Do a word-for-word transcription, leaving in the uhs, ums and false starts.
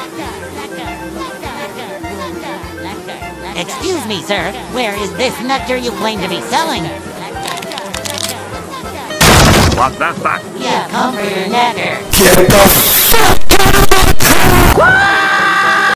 Excuse me, sir. Where is this nectar you claim to be selling? What the fuck? Yeah, come for your nectar. Get the fuck out of my car!